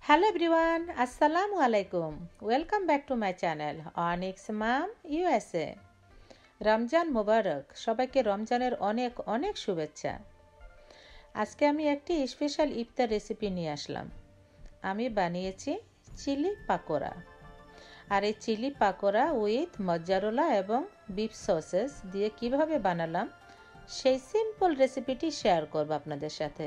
Hello everyone, Assalamu alaikum. Welcome back to my channel Onyx Mom USA. Ramzan মোবারক, সবাইকে রমজানের অনেক অনেক শুভেচ্ছা। আজকে আমি একটি স্পেশাল ইফতার রেসিপি নিয়ে আসলাম। আমি বানিয়েছি চিলি পাকোড়া। আর এই চিলি পাকোড়া উইথ মজ্জারেলা এবং বিফ সসেস দিয়ে কিভাবে বানালাম সেই সিম্পল রেসিপিটি শেয়ার করব আপনাদের সাথে।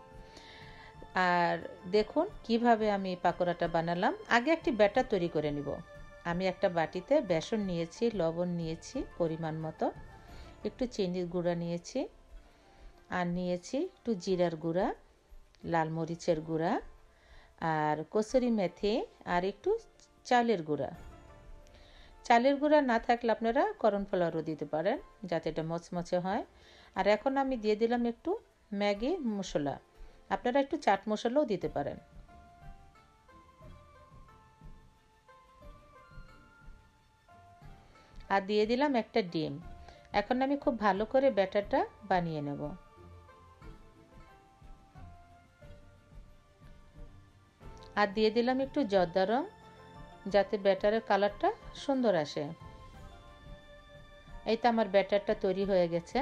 আর দেখুন কিভাবে আমি পাকোড়াটা বানালাম। আগে একটি ব্যাটার তৈরি করে নিব। আমি একটা বাটিতে বেসন নিয়েছি, লবণ নিয়েছি পরিমাণ মতো, একটু চিনির গুঁড়া নিয়েছি, আর নিয়েছি একটু জিরার গুঁড়া, লাল মরিচের গুঁড়া, আর কসুরি মেথি, আর একটু চালের গুঁড়া। চালের গুঁড়া না থাকলে আপনারা কর্নফ্লাওয়ারও দিতে পারেন যাতে এটা মচমচে হয়। আর এখন আমি দিয়ে দিলাম একটু ম্যাগি মশলা, আপনারা একটু চাট মশলাও দিতে পারেন। আর দিয়ে দিলাম একটা ডিম। এখন আমি খুব ভালো করে ব্যাটারটা বানিয়ে নেব। আর দিয়ে দিলাম একটু জর্দা রং যাতে ব্যাটারের কালারটা সুন্দর আসে। এই তো আমার ব্যাটারটা তৈরি হয়ে গেছে।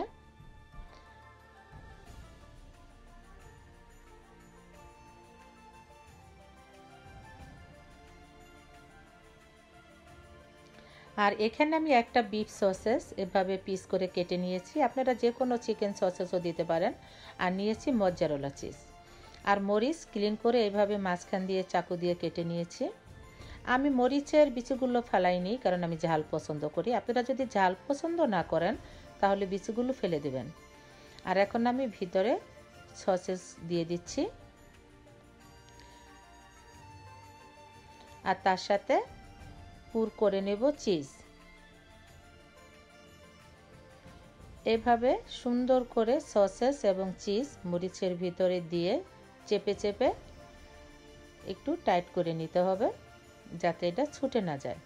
আর এখানে আমি একটা বিফ সসেস এভাবে পিস করে কেটে নিয়েছি, আপনারা যে কোনো চিকেন সসেসও দিতে পারেন। আর নিয়েছি মজ্জারেলা চিজ, আর মরিচ ক্লিন করে এইভাবে মাঝখান দিয়ে চাকু দিয়ে কেটে নিয়েছি। আমি মরিচের বিচিগুলো ফেলাইনি কারণ আমি ঝাল পছন্দ করি। আপনারা যদি ঝাল পছন্দ না করেন তাহলে বিচিগুলো ফেলে দেবেন। আর এখন আমি ভিতরে সসেস দিয়ে দিচ্ছি, আর তার সাথে পুর করে নেব চিজ। এভাবে সুন্দর করে সসেস এবং চিজ মরিচের ভিতরে দিয়ে চেপে চেপে একটু টাইট করে নিতে হবে যাতে এটা ছুটে না যায়।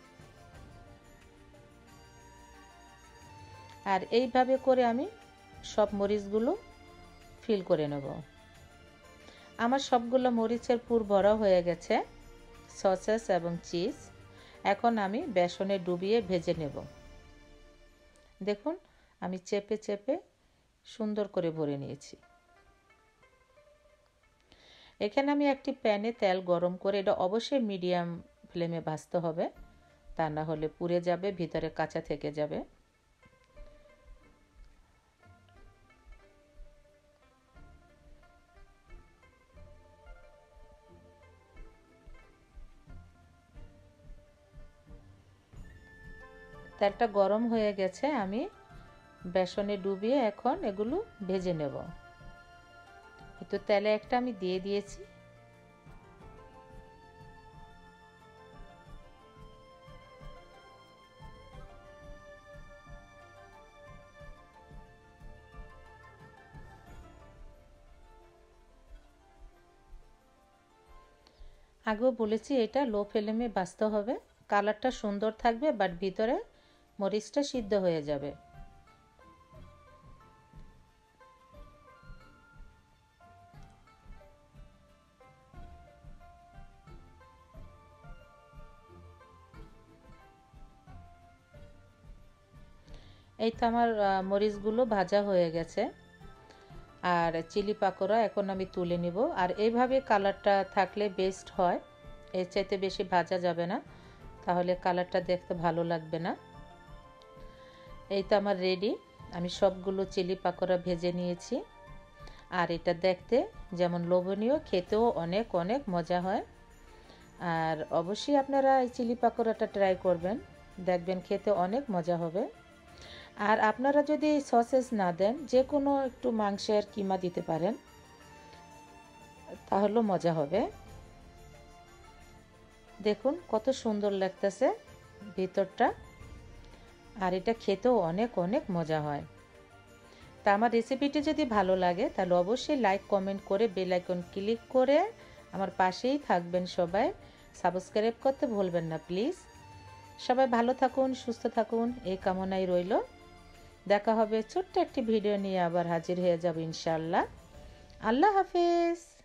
আর এইভাবে করে আমি সব মরিচগুলো ফিল করে নেব। আমার সবগুলো মরিচের পুর ভরা হয়ে গেছে সসেস এবং চিজ। এখন আমি বেসনে ডুবিয়ে ভেজে নেব। দেখুন আমি চেপে চেপে সুন্দর করে ভরে নিয়েছি। এখানে আমি একটি প্যানে তেল গরম করে, এটা অবশ্যই মিডিয়াম ফ্লেমে ভাজতে হবে, তা না হলে পুড়ে যাবে, ভিতরে কাঁচা থেকে যাবে। তেলটা গরম হয়ে গেছে, আমি বেসনে ডুবিয়ে এখন এগুলো ভেজে নেব। তো তেলে একটা আমি দিয়ে দিয়েছি। আগেও বলেছি এটা লো ফ্লেমে ভাজতে হবে, কালারটা সুন্দর থাকবে বাট ভিতরে মরিচটা সিদ্ধ হয়ে যাবে। এই তো আমার মরিচগুলো ভাজা হয়ে গেছে। আর চিলি পাকোড়া এখন আমি তুলে নিব। আর এইভাবে কালারটা থাকলে বেস্ট হয়, এর চাইতে বেশি ভাজা যাবে না, তাহলে কালারটা দেখতে ভালো লাগবে না। এই তো আমার রেডি, আমি সবগুলো চিলি পাকোড়া ভেজে নিয়েছি। আর এটা দেখতে যেমন লোভনীয়, খেতেও অনেক অনেক মজা হয়। আর অবশ্যই আপনারা এই চিলি পাকোড়াটা ট্রাই করবেন, দেখবেন খেতে অনেক মজা হবে। আর আপনারা যদি সসেস না দেন, যে কোনো একটু মাংসের কিমা দিতে পারেন, তাহলেও মজা হবে। দেখুন কত সুন্দর লাগতেছে ভিতরটা, আর এটা খেতেও অনেক অনেক মজা হয়। তা আমার রেসিপিটি যদি ভালো লাগে তাহলে অবশ্যই লাইক কমেন্ট করে বেল আইকন ক্লিক করে আমার পাশেই থাকবেন। সবাই সাবস্ক্রাইব করতে ভুলবেন না প্লিজ। সবাই ভালো থাকুন, সুস্থ থাকুন, এই কামনাই রইল। দেখা হবে ছোট্ট একটি ভিডিও নিয়ে, আবার হাজির হয়ে যাব ইনশাআল্লাহ। আল্লাহ হাফেজ।